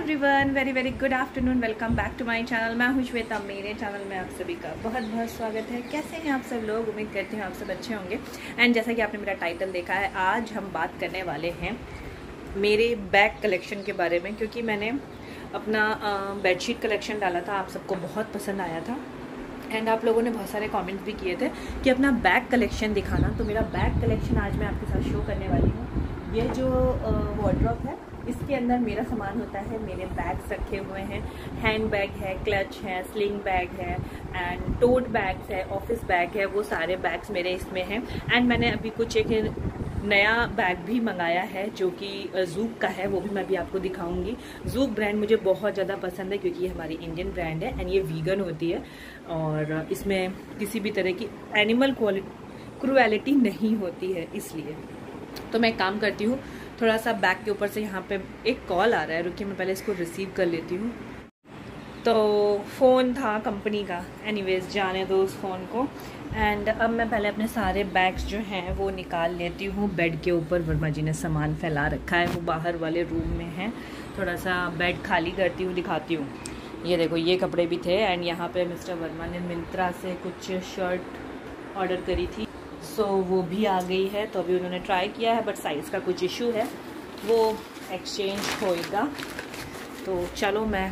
Everyone, very very good afternoon. Welcome back to my channel. मैं हूं श्वेता। मेरे channel में आप सभी का बहुत बहुत स्वागत है। कैसे हैं आप सब लोग? उम्मीद करती हूँ आप सब अच्छे होंगे। एंड जैसा कि आपने मेरा टाइटल देखा है, आज हम बात करने वाले हैं मेरे बैग कलेक्शन के बारे में, क्योंकि मैंने अपना बेडशीट कलेक्शन डाला था, आप सबको बहुत पसंद आया था एंड आप लोगों ने बहुत सारे कमेंट्स भी किए थे कि अपना बैग कलेक्शन दिखाना। तो मेरा बैग कलेक्शन आज मैं आपके साथ शो करने वाली हूँ। ये जो वार्डरोब है, इसके अंदर मेरा सामान होता है। मेरे बैग्स रखे हुए हैं, हैंड बैग है, क्लच है, स्लिंग बैग है एंड टोट बैग्स है, ऑफिस बैग है, वो सारे बैग्स मेरे इसमें हैं। एंड मैंने अभी कुछ एक नया बैग भी मंगाया है जो कि जूक का है, वो भी मैं अभी आपको दिखाऊंगी। जूक ब्रांड मुझे बहुत ज़्यादा पसंद है क्योंकि ये हमारी इंडियन ब्रांड है एंड ये वीगन होती है और इसमें किसी भी तरह की एनिमल क्रूएलिटी नहीं होती है। इसलिए तो मैं एक काम करती हूँ, थोड़ा सा बैग के ऊपर से यहाँ पे एक कॉल आ रहा है, रुकिए मैं पहले इसको रिसीव कर लेती हूँ। तो फ़ोन था कंपनी का, एनीवेज जाने दो उस फ़ोन को। एंड अब मैं पहले अपने सारे बैग्स जो हैं वो निकाल लेती हूँ। बेड के ऊपर वर्मा जी ने सामान फैला रखा है, वो बाहर वाले रूम में है। थोड़ा सा बेड खाली करती हूँ, दिखाती हूँ। ये देखो, ये कपड़े भी थे एंड यहाँ पे मिस्टर वर्मा ने मिंत्रा से कुछ शर्ट ऑर्डर करी थी, सो वो भी आ गई है। तो अभी उन्होंने ट्राई किया है बट साइज़ का कुछ इशू है, वो एक्सचेंज होएगा। तो चलो मैं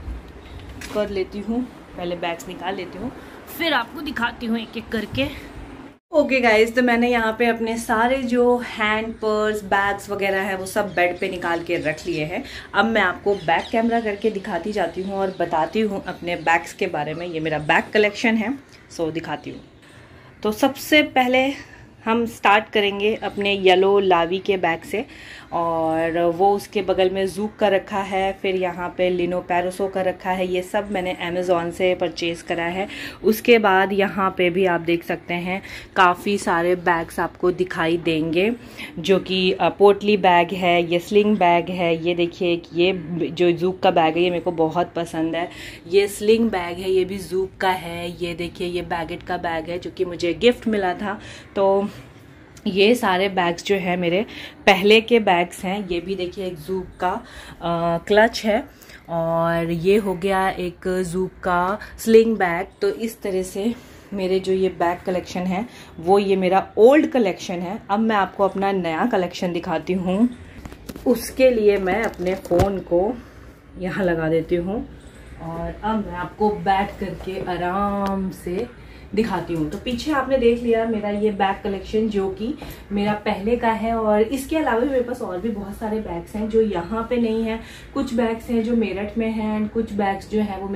कर लेती हूँ, पहले बैग्स निकाल लेती हूँ, फिर आपको दिखाती हूँ एक एक करके। ओके गाइज, तो मैंने यहाँ पे अपने सारे जो हैंड पर्स बैग्स वगैरह है वो सब बेड पे निकाल के रख लिए हैं। अब मैं आपको बैक कैमरा करके दिखाती जाती हूँ और बताती हूँ अपने बैग्स के बारे में। ये मेरा बैग कलेक्शन है, सो दिखाती हूँ। तो सबसे पहले हम स्टार्ट करेंगे अपने येलो लावी के बैग से, और वो उसके बगल में जूक का रखा है, फिर यहाँ पे लिनो पैरोसो का रखा है। ये सब मैंने अमेज़ॉन से परचेज़ करा है। उसके बाद यहाँ पे भी आप देख सकते हैं काफ़ी सारे बैग्स आपको दिखाई देंगे, जो कि पोटली बैग है, ये स्लिंग बैग है। ये देखिए, ये जो जूक का बैग है ये मेरे को बहुत पसंद है। ये स्लिंग बैग है, ये भी जूक का है। ये देखिए, ये बैगेट का बैग है जो कि मुझे गिफ्ट मिला था। तो ये सारे बैग्स जो है मेरे पहले के बैग्स हैं। ये भी देखिए, एक जूक का क्लच है और ये हो गया एक जूक का स्लिंग बैग। तो इस तरह से मेरे जो ये बैग कलेक्शन है वो ये मेरा ओल्ड कलेक्शन है। अब मैं आपको अपना नया कलेक्शन दिखाती हूँ। उसके लिए मैं अपने फ़ोन को यहाँ लगा देती हूँ और अब मैं आपको बैठ करके आराम से दिखाती हूँ। तो पीछे आपने देख लिया मेरा ये बैग कलेक्शन जो कि मेरा पहले का है, और इसके अलावा भी मेरे पास और भी बहुत सारे बैग्स हैं जो यहाँ पे नहीं है। कुछ बैग्स हैं जो मेरठ में हैं एंड कुछ बैग्स जो हैं वो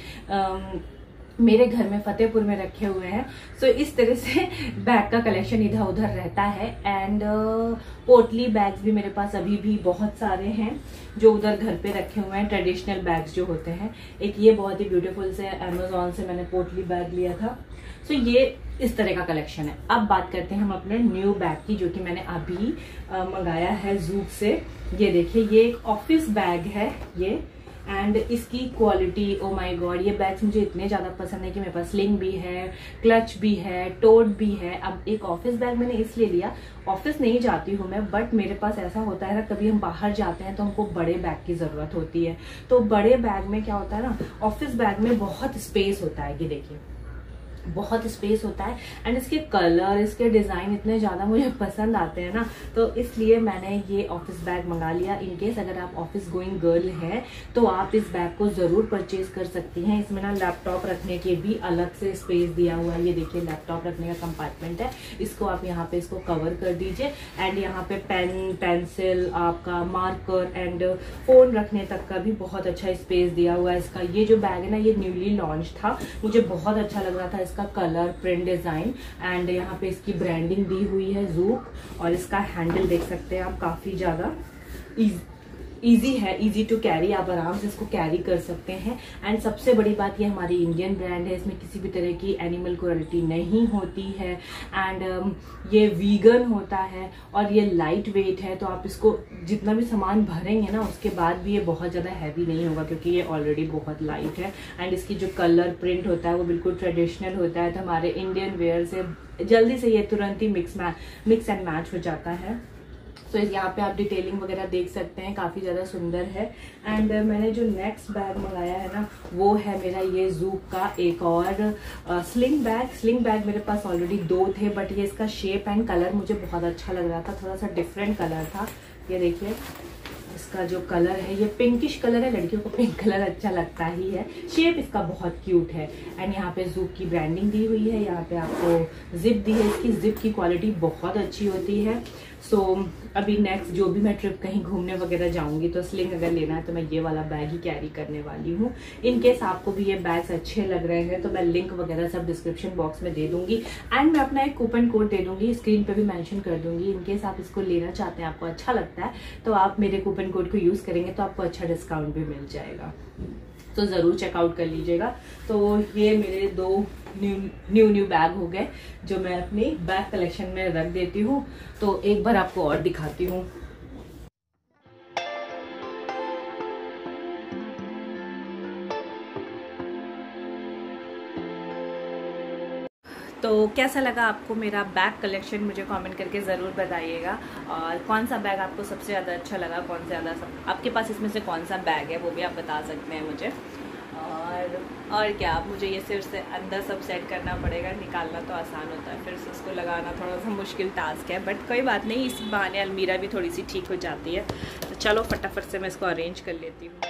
मेरे घर में फतेहपुर में रखे हुए हैं। सो इस तरह से बैग का कलेक्शन इधर उधर रहता है। एंड पोटली बैग्स भी मेरे पास अभी भी बहुत सारे हैं जो उधर घर पे रखे हुए हैं, ट्रेडिशनल बैग्स जो होते हैं। एक ये बहुत ही ब्यूटीफुल से अमेज़ॉन से मैंने पोटली बैग लिया था। सो ये इस तरह का कलेक्शन है। अब बात करते हैं हम अपने न्यू बैग की, जो कि मैंने अभी मंगाया है जूक से। ये देखिए, ये एक ऑफिस बैग है ये, एंड इसकी क्वालिटी, ओ माय गॉड, ये बैग्स मुझे इतने ज़्यादा पसंद है कि मेरे पास स्लिंग भी है, क्लच भी है, टोट भी है। अब एक ऑफिस बैग मैंने इसलिए लिया, ऑफिस नहीं जाती हूँ मैं, बट मेरे पास ऐसा होता है ना, कभी हम बाहर जाते हैं तो हमको बड़े बैग की ज़रूरत होती है। तो बड़े बैग में क्या होता है ना, ऑफिस बैग में बहुत स्पेस होता है। ये देखिए, बहुत स्पेस होता है एंड इसके कलर, इसके डिज़ाइन इतने ज़्यादा मुझे पसंद आते हैं ना, तो इसलिए मैंने ये ऑफिस बैग मंगा लिया। इनकेस अगर आप ऑफिस गोइंग गर्ल हैं तो आप इस बैग को ज़रूर परचेज कर सकती हैं। इसमें ना लैपटॉप रखने के भी अलग से स्पेस दिया हुआ है। ये देखिए, लैपटॉप रखने का कंपार्टमेंट है, इसको आप यहाँ पे इसको कवर कर दीजिए। एंड यहाँ पे पेन, पेंसिल, आपका मार्कर एंड फ़ोन रखने तक का भी बहुत अच्छा स्पेस दिया हुआ है इसका। ये जो बैग है ना, ये न्यूली लॉन्च था, मुझे बहुत अच्छा लग रहा था इसका कलर, प्रिंट, डिजाइन एंड यहाँ पे इसकी ब्रांडिंग दी हुई है जूक। और इसका हैंडल देख सकते हैं आप, काफी ज्यादा ईजी है, ईजी टू कैरी, आप आराम से इसको कैरी कर सकते हैं। एंड सबसे बड़ी बात, ये हमारी इंडियन ब्रांड है, इसमें किसी भी तरह की एनिमल क्रूएल्टी नहीं होती है। एंड ये वीगन होता है और ये लाइट वेट है, तो आप इसको जितना भी सामान भरेंगे ना उसके बाद भी ये बहुत ज़्यादा हैवी नहीं होगा क्योंकि ये ऑलरेडी बहुत लाइट है। एंड इसकी जो कलर प्रिंट होता है वो बिल्कुल ट्रेडिशनल होता है, तो हमारे इंडियन वेयर से जल्दी से ये तुरंत ही मिक्स एंड मैच हो जाता है। तो यहाँ पे आप डिटेलिंग वगैरह देख सकते हैं, काफ़ी ज़्यादा सुंदर है। एंड मैंने जो नेक्स्ट बैग मंगाया है ना, वो है मेरा ये ज़ूक का एक और स्लिंग बैग मेरे पास ऑलरेडी 2 थे, बट ये इसका शेप एंड कलर मुझे बहुत अच्छा लग रहा था, थोड़ा सा डिफरेंट कलर था। ये देखिए इसका जो कलर है ये पिंकिश कलर है, लड़कियों को पिंक कलर अच्छा लगता ही है। शेप इसका बहुत क्यूट है। एंड यहाँ पे ज़ूक की ब्रांडिंग दी हुई है, यहाँ पे आपको जिप दी है, इसकी जिप की क्वालिटी बहुत अच्छी होती है। सो अभी नेक्स्ट जो भी मैं ट्रिप कहीं घूमने वगैरह जाऊंगी तो स्लिंग अगर लेना है तो मैं ये वाला बैग ही कैरी करने वाली हूँ। इन केस आपको भी ये बैग्स अच्छे लग रहे हैं तो मैं लिंक वगैरह सब डिस्क्रिप्शन बॉक्स में दे दूंगी। एंड मैं अपना एक कूपन कोड दे दूंगी, स्क्रीन पे भी मेंशन कर दूंगी। इन केस आप इसको लेना चाहते हैं, आपको अच्छा लगता है, तो आप मेरे कूपन कोड को यूज करेंगे तो आपको अच्छा डिस्काउंट भी मिल जाएगा, तो ज़रूर चेकआउट कर लीजिएगा। तो ये मेरे 2 न्यू बैग हो गए जो मैं अपनी बैग कलेक्शन में रख देती हूँ। तो एक बार आपको और दिखाती हूँ। तो कैसा लगा आपको मेरा बैग कलेक्शन, मुझे कमेंट करके ज़रूर बताइएगा। और कौन सा बैग आपको सबसे ज़्यादा अच्छा लगा, कौन से ज़्यादा आपके पास इसमें से कौन सा बैग है वो भी आप बता सकते हैं मुझे। और क्या, मुझे ये सिर्फ से अंदर सब सेट करना पड़ेगा, निकालना तो आसान होता है, फिर से उसको लगाना थोड़ा सा मुश्किल टास्क है, बट कोई बात नहीं, इस बहाने अलमीरा भी थोड़ी सी ठीक हो जाती है। तो चलो फटाफट से मैं इसको अरेंज कर लेती हूँ।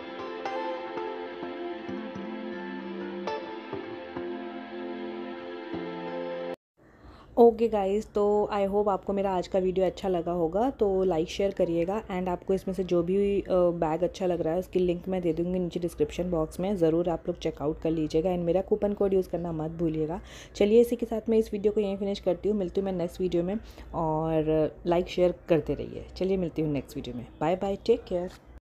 ओके गाइज़, तो आई होप आपको मेरा आज का वीडियो अच्छा लगा होगा, तो लाइक शेयर करिएगा। एंड आपको इसमें से जो भी बैग अच्छा लग रहा है उसकी लिंक मैं दे दूँगी नीचे डिस्क्रिप्शन बॉक्स में, ज़रूर आप लोग चेकआउट कर लीजिएगा। एंड मेरा कूपन कोड यूज़ करना मत भूलिएगा। चलिए इसी के साथ मैं इस वीडियो को यहीं फिनिश करती हूँ, मिलती हूँ मैं नेक्स्ट वीडियो में, और लाइक शेयर करते रहिए। चलिए मिलती हूँ नेक्स्ट वीडियो में, बाय बाय, टेक केयर।